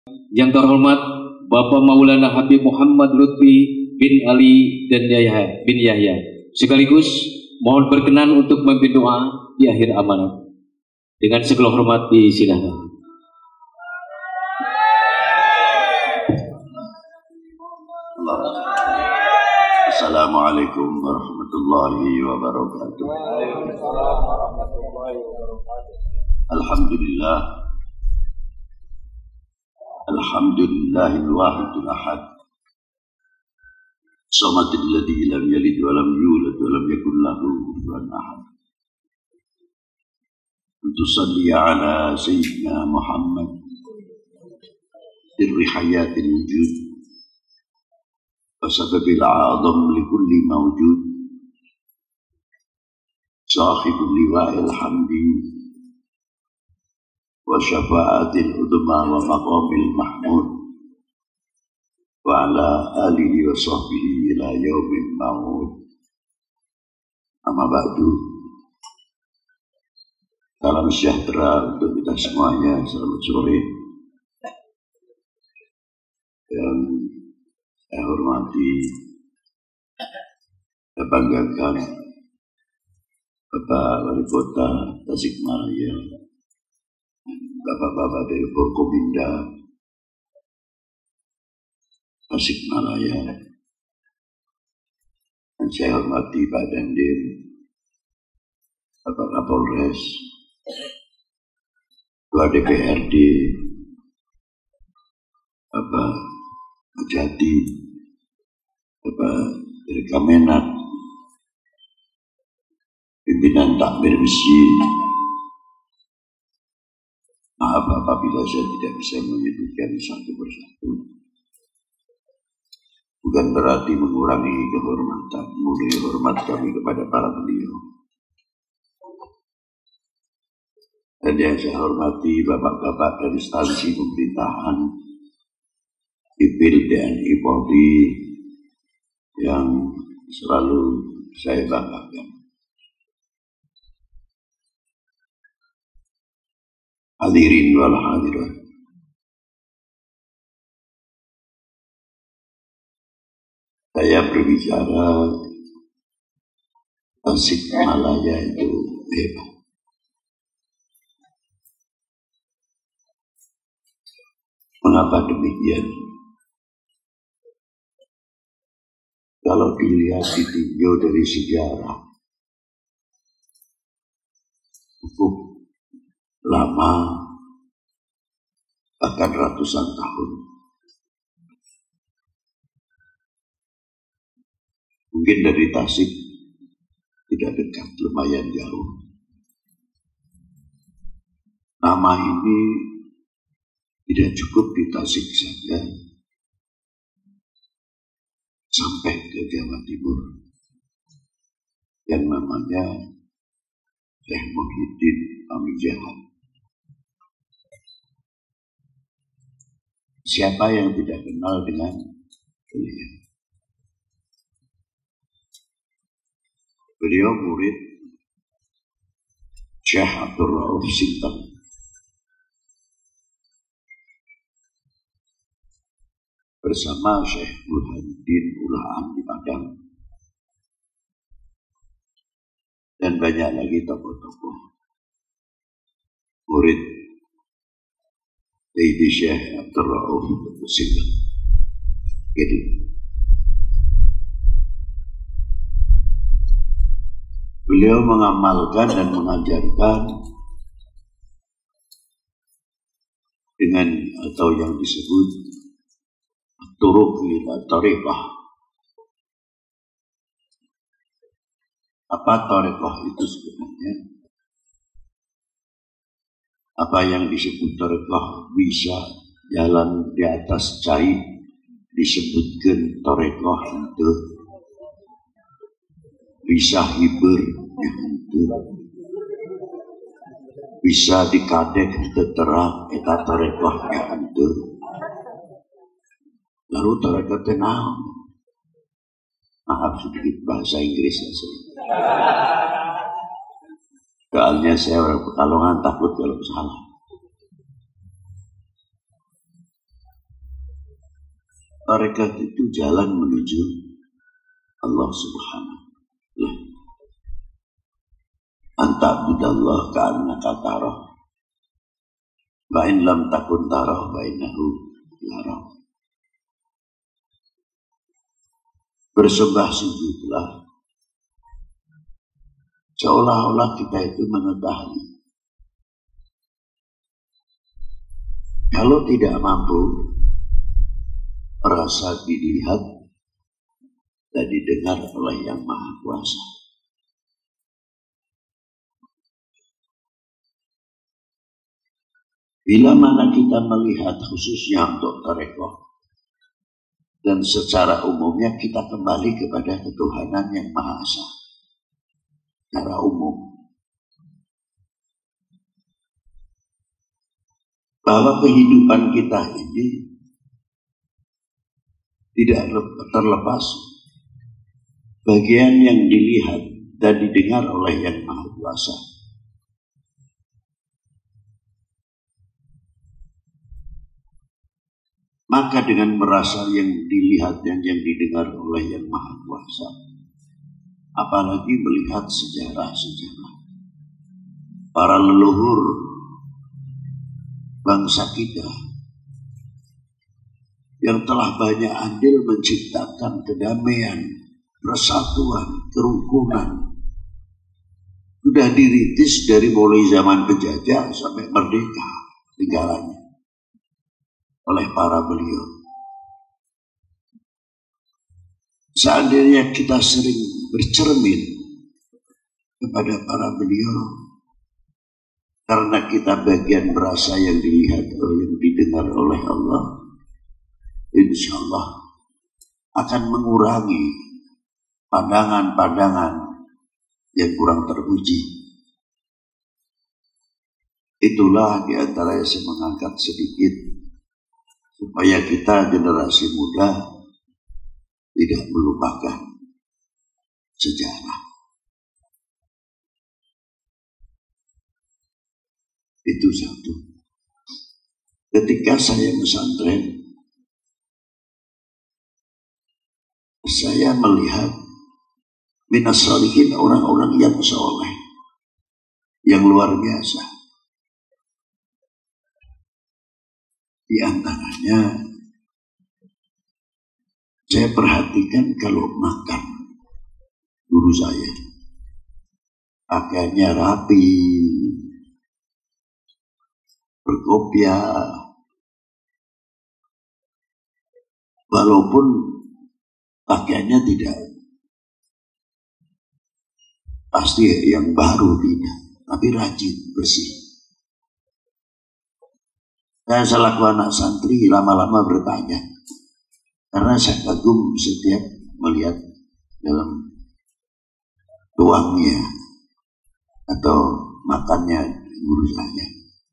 Yang terhormat Bapak Maulana Habib Muhammad Lutfi bin Ali dan Yahya bin Yahya. Sekaligus mohon berkenan untuk memimpin doa di akhir amanat. Dengan segala hormat disilakan. Assalamualaikum warahmatullahi wabarakatuh. Alhamdulillah. Alhamdulillahil wahidul ahad. Shamadil ladzi lam yalid wa lam yulad wa lam yakul lahu kufuwan ahad. Tusalli ala sayyidina Muhammad sirri hayatil wujud wa sababil a'zam li kulli mawjud sahibul liwa'il hamdi wa syafa'atil udma wa maqamil mahmud wa ala alihi wa sahbihi ila yaumin ma'ud. Amma ba'du. Salam sejahtera untuk kita semuanya. Selamat sore. Yang saya hormati, saya banggakan Bapak Wali Kota Tasikmalaya, Bapak-bapak dari Forkominda Tasikmalaya, dan saya hormati Pak Dandim, Bapak Kapolres, Ketua DPRD, Bapak Jati, Bapak dari Kemenak, pimpinan takmir masjid. Maaf apabila saya tidak bisa menyebutkan satu persatu. Bukan berarti mengurangi kehormatan, mengurangi hormat kami kepada para beliau. Dan yang saya hormati bapak-bapak dari instansi pemerintahan, Sipil, TNI, Polri, yang selalu saya banggakan. Hadirin wal hadirat. Saya berbicara Tasikmalaya itu hebat. Mengapa demikian? Kalau dilihat ditinjau dari sejarah, cukup lama, bahkan ratusan tahun. Mungkin dari Tasik tidak dekat, lumayan jauh. Nama ini tidak cukup di Tasik saja, sampai ke Jawa Timur, yang namanya Syekh Muhyiddin Pamijahan. Siapa yang tidak kenal dengan beliau? Beliau murid Syekh Abdul Rauf Sintang. Bersama Syekh Burhanuddin Ulaan di Padang. Dan banyak lagi tokoh-tokoh murid Sayyidi Syekh Abdul Rauf Sintang. Jadi beliau mengamalkan dan mengajarkan dengan atau yang disebut turuq ila tariqah. Apa tariqah itu sebenarnya? Apa yang disebut tariqah? Bisa jalan di atas cai, disebutkan tariqah itu. Bisa hibur, itu. Bisa dikadek terang, itu tariqah itu. Lalu tarekat tenang. Maaf sedikit bahasa Inggris ya. Soalnya saya orang Pekalongan takut kalau salah. tarekat itu jalan menuju Allah Subhanahu wa ta'ala. Anta'budallah ka'annaka tarah wa in lam takun tarah wa innahu yarah. Bersembah sujudlah seolah-olah kita itu mengetahui. Kalau tidak mampu merasa dilihat dan didengar oleh Yang Maha Kuasa. Bila mana kita melihat khususnya untuk tarekat dan secara umumnya kita kembali kepada ketuhanan Yang Maha Esa secara umum, bahwa kehidupan kita ini tidak terlepas bagian yang dilihat dan didengar oleh Yang Maha Kuasa. Maka dengan merasa yang dilihat dan yang didengar oleh Yang Maha Kuasa, apalagi melihat sejarah-sejarah para leluhur bangsa kita yang telah banyak andil menciptakan kedamaian, persatuan, kerukunan, sudah dirintis dari mulai zaman penjajah sampai merdeka negaranya oleh para beliau. Seandainya kita sering bercermin kepada para beliau, karena kita bagian merasa yang dilihat atau yang didengar oleh Allah, insya Allah akan mengurangi pandangan-pandangan yang kurang terpuji. Itulah diantara yang saya mengangkat sedikit, supaya kita generasi muda tidak melupakan sejarah. Itu satu. Ketika saya pesantren, saya melihat minas sholihin, orang-orang yang soleh, yang luar biasa. Di antaranya saya perhatikan kalau makan guru saya pakaiannya rapi, berkopiah, walaupun pakaiannya tidak pasti yang baru tidak, tapi rajin, bersih. Saya selaku anak santri lama-lama bertanya, karena saya kagum setiap melihat dalam tuangnya atau makannya guru saya.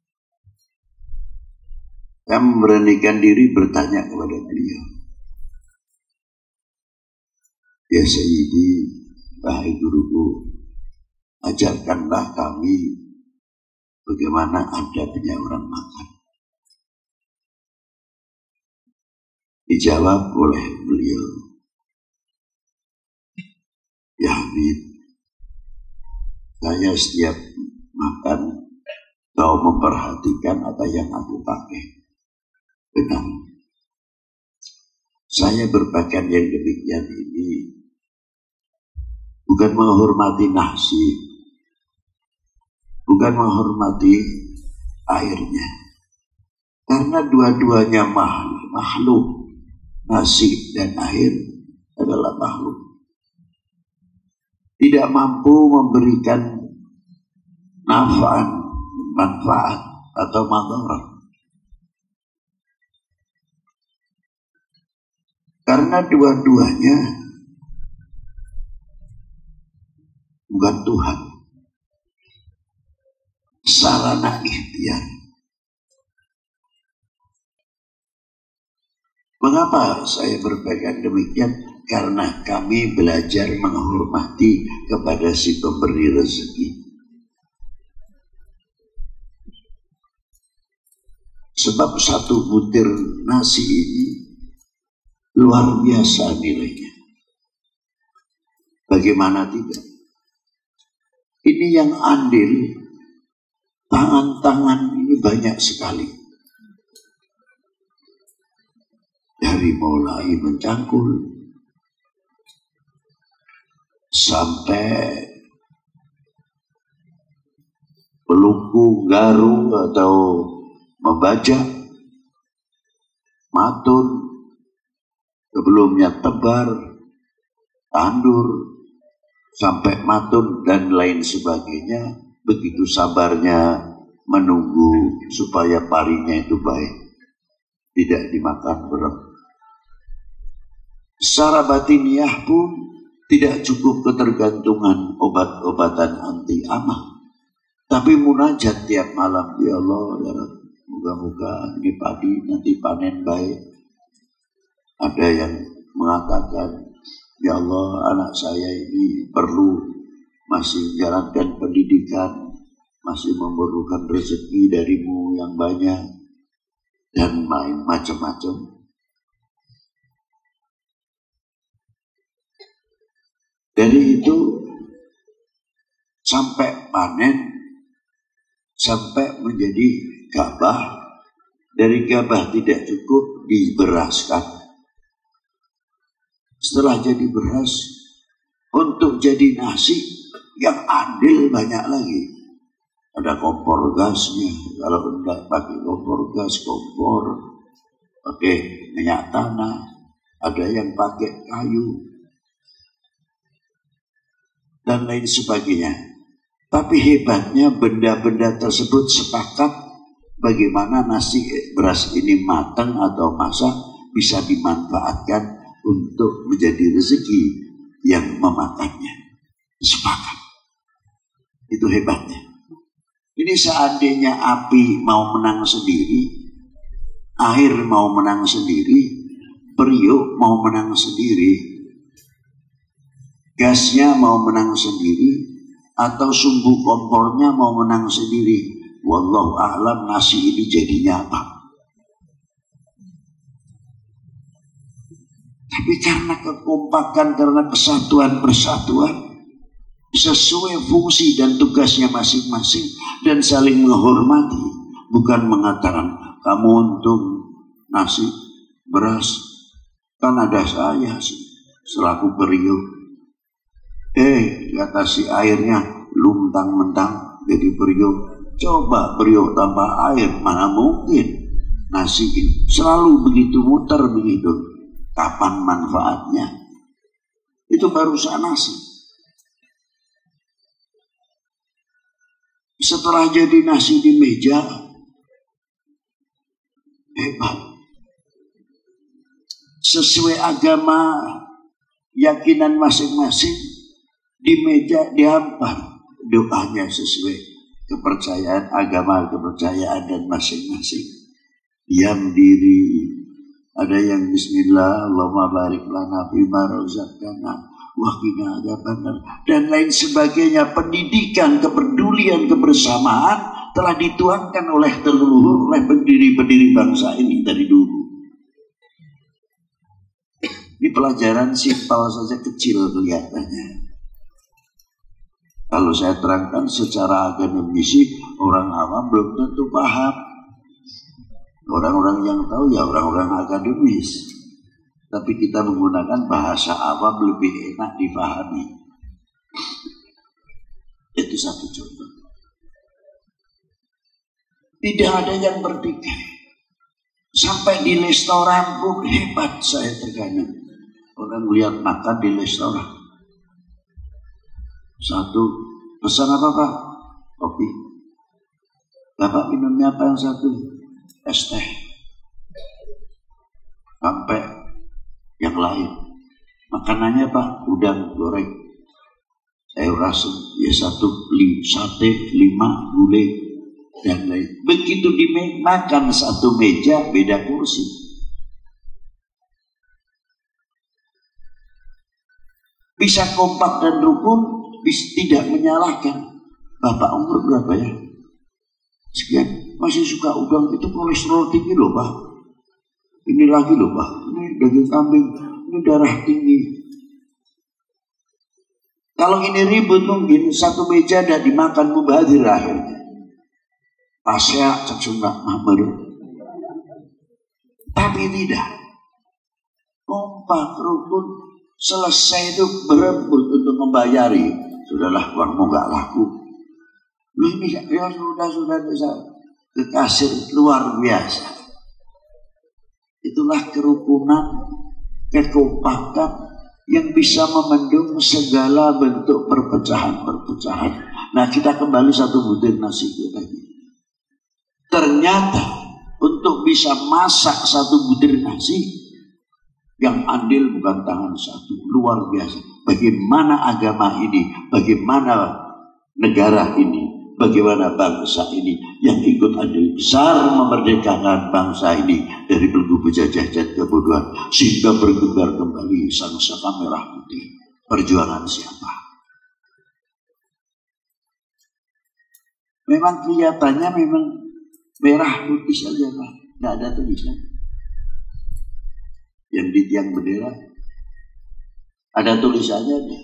Saya memberanikan diri bertanya kepada beliau, ya Sayyidi, wahai guruku, ajarkanlah kami bagaimana adabnya orang makan. Dijawab oleh beliau, ya Habib, saya setiap makan kau memperhatikan apa yang aku pakai. Benar, saya berpakaian yang demikian ini bukan menghormati nasi, bukan menghormati airnya, karena dua-duanya makhluk. Nasi dan air adalah makhluk, tidak mampu memberikan manfaat atau madarat, karena dua-duanya bukan Tuhan. Sarana ikhtiar. Mengapa saya berpegang demikian? Karena kami belajar menghormati kepada si pemberi rezeki. Sebab satu butir nasi ini luar biasa nilainya. Bagaimana tidak? Ini yang andil, tangan-tangan ini banyak sekali. Dari mulai mencangkul sampai pelungku, garu atau membajak, matun, sebelumnya tebar, tandur, sampai matun dan lain sebagainya. Begitu sabarnya menunggu supaya parinya itu baik, tidak dimakan berat. Secara batiniah pun tidak cukup ketergantungan obat-obatan anti amah, tapi munajat tiap malam, ya Allah, ya Rabbi, moga-moga ini padi nanti panen baik. Ada yang mengatakan, ya Allah, anak saya ini perlu masih menjalankan pendidikan, masih memerlukan rezeki darimu yang banyak, dan main macam-macam. Dari itu sampai panen, sampai menjadi gabah. Dari gabah tidak cukup, diberaskan. Setelah jadi beras, untuk jadi nasi yang andil banyak lagi. Ada kompor gasnya, kalau enggak pakai kompor gas, kompor pakai minyak tanah. Ada yang pakai kayu dan lain sebagainya. Tapi hebatnya benda-benda tersebut sepakat bagaimana nasi beras ini matang atau masak bisa dimanfaatkan untuk menjadi rezeki yang memakannya. Sepakat. Itu hebatnya. Ini seandainya api mau menang sendiri, air mau menang sendiri, periuk mau menang sendiri, gasnya mau menang sendiri, atau sumbu kompornya mau menang sendiri, wallahu a'lam nasi ini jadinya apa. Tapi karena kekompakan, karena persatuan sesuai fungsi dan tugasnya masing-masing, dan saling menghormati, bukan mengatakan kamu untung nasi beras, kan ada saya sih selaku periuk. Kata si airnya luntang-mentang jadi periuk. Coba periuk tanpa air, mana mungkin. Nasi ini selalu begitu muter begitu. Kapan manfaatnya? Itu baru nasi. Setelah jadi nasi di meja, hebat. Sesuai agama, keyakinan masing-masing, di meja dihampar doanya sesuai kepercayaan agama, kepercayaan dan masing-masing. Diam diri, ada yang bismillah, Allahumma barik lana fima razaqtana wa qina adzabannar dan lain sebagainya. Pendidikan, kepedulian, kebersamaan telah dituangkan oleh leluhur, oleh pendiri-pendiri bangsa ini dari dulu. Ini pelajaran simpel saja, kecil kelihatannya. Kalau saya terangkan secara akademisi, orang awam belum tentu paham. Orang-orang yang tahu ya orang-orang akademis. Tapi kita menggunakan bahasa awam lebih enak dipahami. Itu satu contoh. Tidak ada yang bertikai. Sampai di restoran pun hebat saya terkadang. Orang lihat makan di restoran. Satu, pesan apa Pak? Kopi. Bapak minumnya apa yang satu? Es teh. Sampai yang lain. Makanannya Pak, udang goreng, sayur asem, ya satu, sate, 5, gulai, dan lain. Begitu dimakan satu meja, beda kursi. Bisa kompak dan rukun, tidak menyalahkan. Bapak umur berapa ya? Sekian, masih suka udang, itu kolesterol tinggi loh Pak. Ini lagi loh Pak, ini daging kambing, ini darah tinggi. Kalau ini ribut mungkin satu meja ada dimakan mubazir akhirnya. Asya cecundak Muhammad. Tapi tidak. Kompak rukun selesai itu berebut untuk membayari. Sudahlah uangmu nggak laku. Ini ya sudah bisa ke kasir luar biasa. Itulah kerukunan, kekompakan yang bisa memendung segala bentuk perpecahan-perpecahan. Nah, kita kembali satu butir nasi itu tadi. Ternyata untuk bisa masak satu butir nasi, yang andil bukan tangan satu, luar biasa. Bagaimana agama ini, bagaimana negara ini, bagaimana bangsa ini yang ikut andil besar memerdekakan bangsa ini dari belenggu penjajah dan kebodohan, sehingga berkembang kembali sang-sang merah putih. Perjuangan siapa? Memang kelihatannya memang merah putih saja Pak, tidak ada tulisan. Yang di tiang bendera ada tulisannya deh.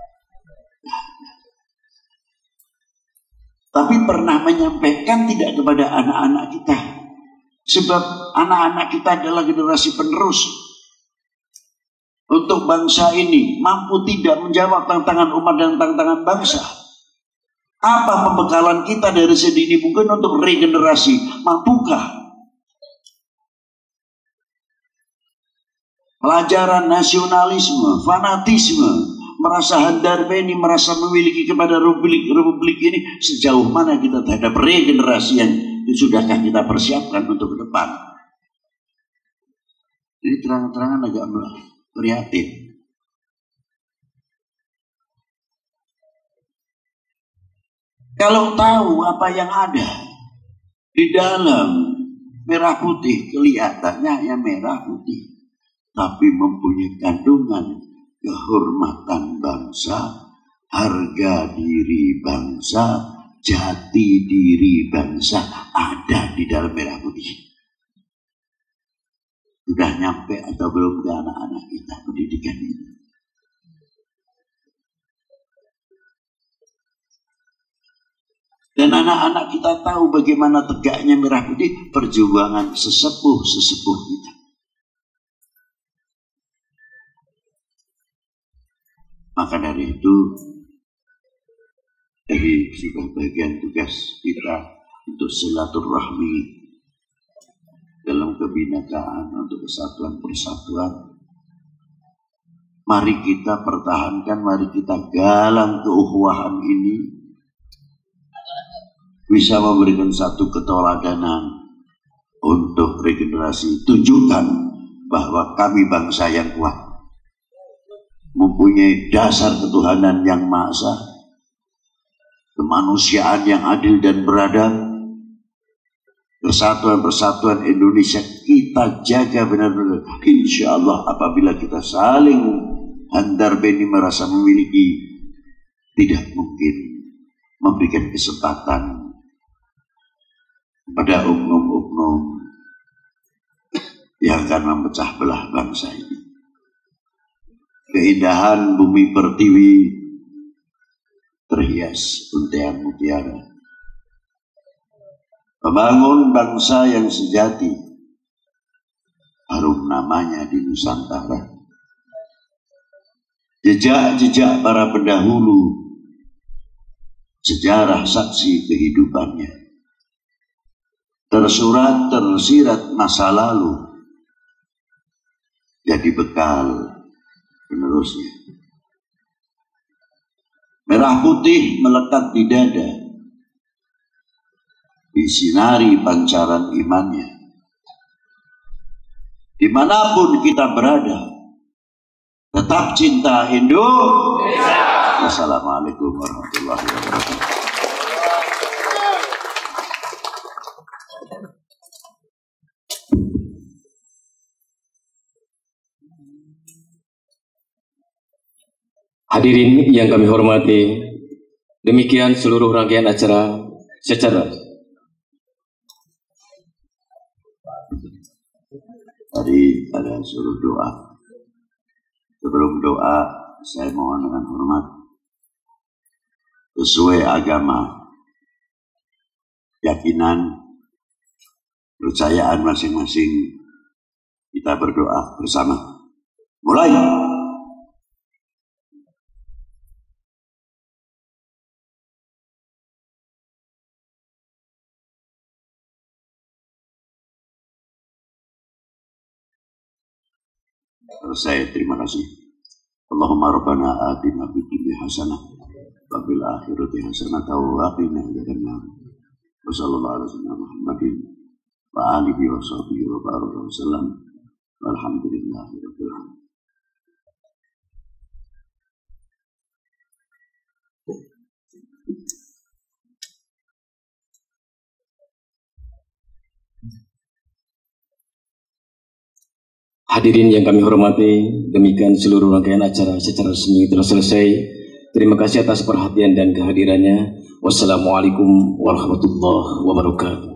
Tapi pernah menyampaikan tidak kepada anak-anak kita. Sebab anak-anak kita adalah generasi penerus untuk bangsa ini, mampu tidak menjawab tantangan umat dan tantangan bangsa. Apa pembekalan kita dari sedini mungkin untuk regenerasi? Mampukah? Pelajaran nasionalisme, fanatisme, merasa handar beni, merasa memiliki kepada republik ini, sejauh mana kita terhadap regenerasi yang sudahkah kita persiapkan untuk ke depan? Ini terang-terangan agak prihatin. Kalau tahu apa yang ada di dalam merah putih, kelihatannya hanya merah putih, tapi mempunyai kandungan kehormatan bangsa, harga diri bangsa, jati diri bangsa ada di dalam merah putih. Sudah nyampe atau belum ke anak-anak kita pendidikan ini? Dan anak-anak kita tahu bagaimana tegaknya merah putih, perjuangan sesepuh-sesepuh kita. Maka dari itu, dari sebuah bagian tugas kita untuk silaturahmi dalam kebinekaan, untuk kesatuan persatuan, mari kita pertahankan, mari kita galang keukhuwahan ini, bisa memberikan satu keteladanan untuk regenerasi. Tunjukkan bahwa kami bangsa yang kuat, mempunyai dasar ketuhanan yang maha esa, kemanusiaan yang adil dan beradab, persatuan Indonesia kita jaga benar-benar. Insya Allah apabila kita saling handar beni merasa memiliki, tidak mungkin memberikan kesempatan pada oknum-oknum yang akan memecah belah bangsa ini. Keindahan bumi pertiwi terhias untaian mutiara. Membangun bangsa yang sejati, harum namanya di Nusantara. Jejak-jejak para pendahulu, sejarah saksi kehidupannya, tersurat tersirat masa lalu, jadi bekal penerusnya. Merah putih melekat di dada, disinari pancaran imannya. Dimanapun kita berada, tetap cinta Indonesia. Wassalamualaikum warahmatullahi wabarakatuh. Hadirin yang kami hormati, demikian seluruh rangkaian acara secara Tadi ada suruh doa. Sebelum doa, saya mohon dengan hormat, sesuai agama, keyakinan, kepercayaan masing-masing, kita berdoa bersama. Mulai. Selesai, terima kasih. Allahumma rabbana atina fid dunya hasanah wa fil akhirati hasanah wa qina adzabannar. Wa sallallahu ala sayyidina Muhammadin wa alihi wa sahbihi wa baraka wa sallam. Walhamdulillahi rabbil alamin. Hadirin yang kami hormati, demikian seluruh rangkaian acara secara resmi telah selesai. Terima kasih atas perhatian dan kehadirannya. Wassalamualaikum warahmatullahi wabarakatuh.